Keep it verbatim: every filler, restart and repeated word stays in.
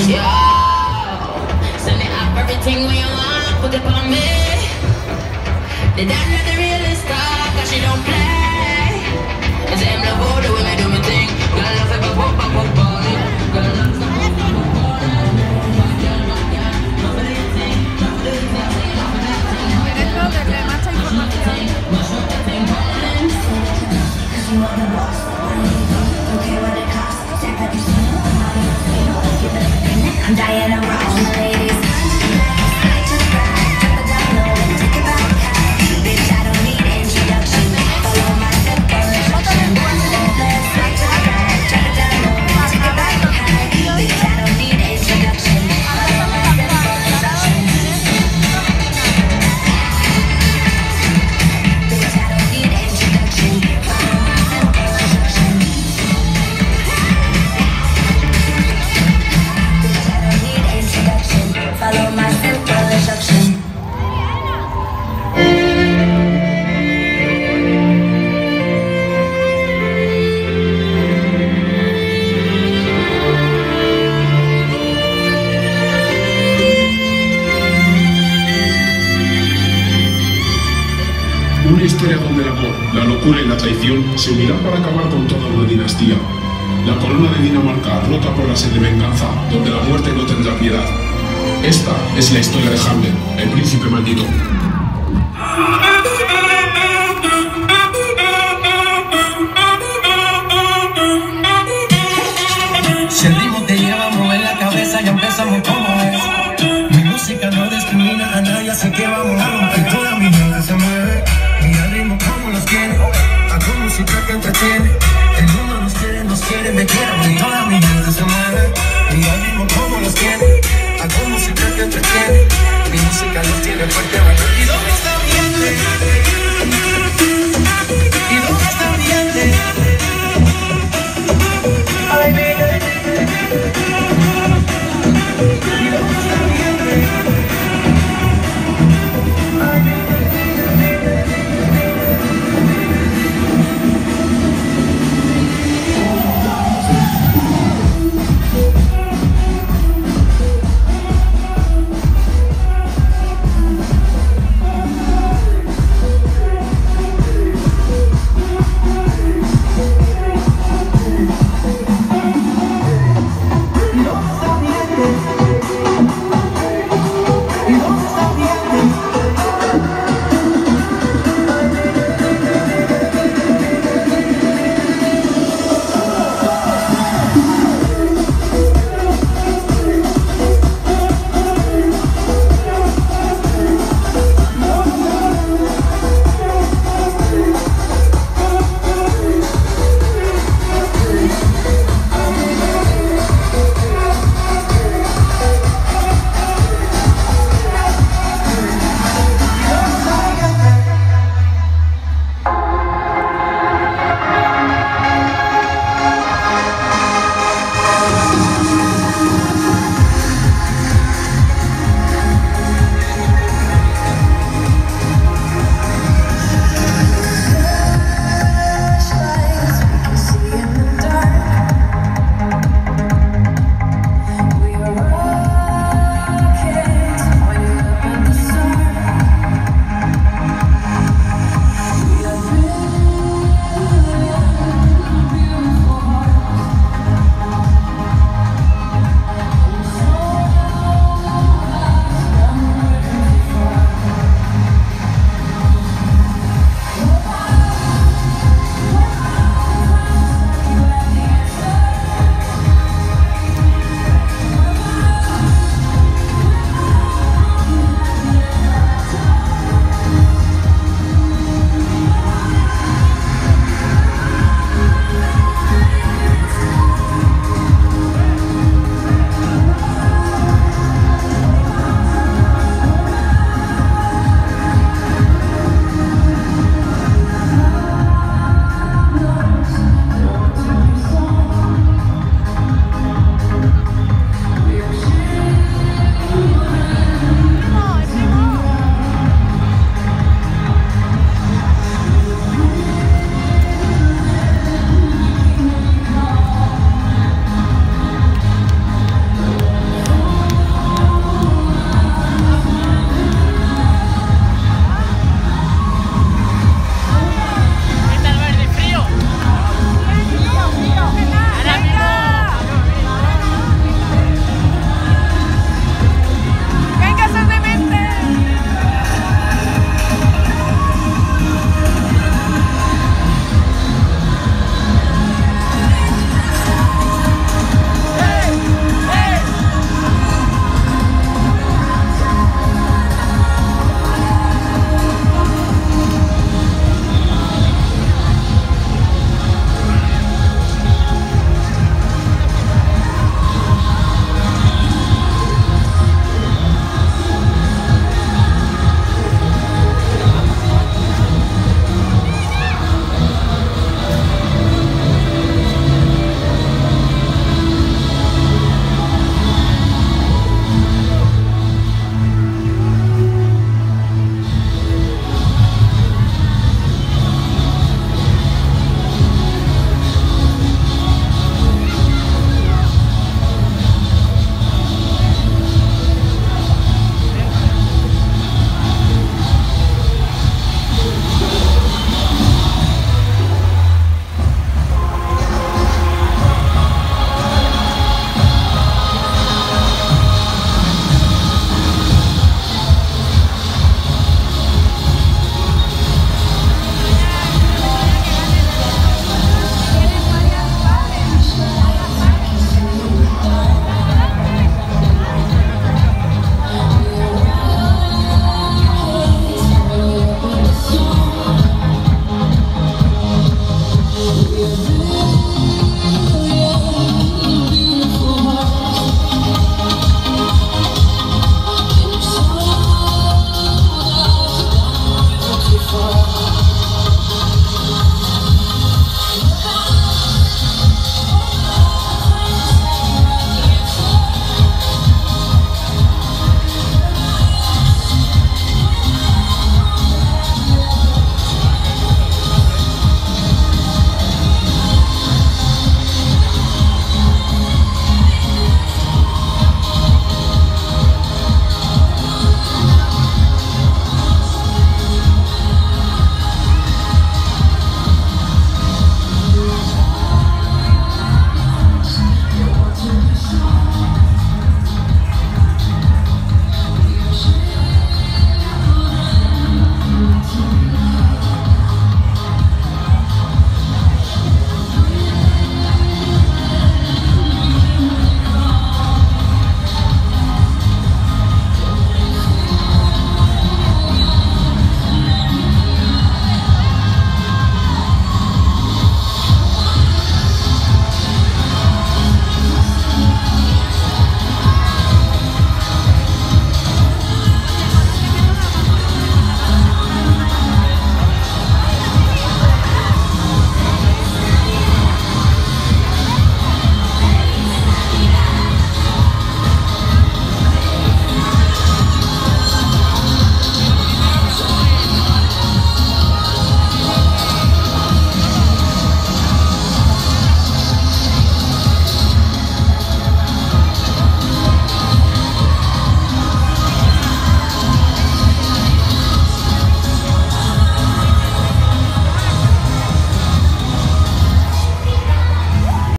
Yeah, send me up everything when you want, put it on me. The dad not the realest talk, cause she don't play. It's them love all the way me do me thing. Girl love it, pop, pop, pop, pop. Girl love it, pop, pop, pop, pop. Bad girl, bad girl, love it, love it, love it, love it. Eres lo de macha información. I'm Diana Ross, ladies. Una historia donde el amor, la locura y la traición se unirán para acabar con toda una dinastía. La corona de Dinamarca rota por la sed de venganza, donde la muerte no tendrá piedad. Esta es la historia de Hamlet, el príncipe maldito. Si el ritmo te lleva a mover la cabeza, ya empezamos como es. Mi música no discrimina a nadie, así que vamos a romper. Toda mi gente se mueve. Mira el ritmo como los tiene, hago música que entretiene. El mundo nos quiere, nos quiere, me quiere. Toda mi gente se mueve. Mira el ritmo como los tiene.